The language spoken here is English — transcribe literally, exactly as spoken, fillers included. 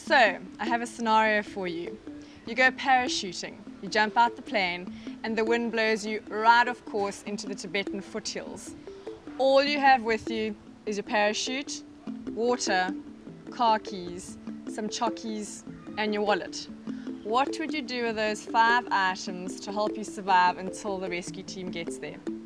So, I have a scenario for you. You go parachuting, you jump out the plane, and the wind blows you right off course into the Tibetan foothills. All you have with you is your parachute, water, car keys, some chockies, and your wallet. What would you do with those five items to help you survive until the rescue team gets there?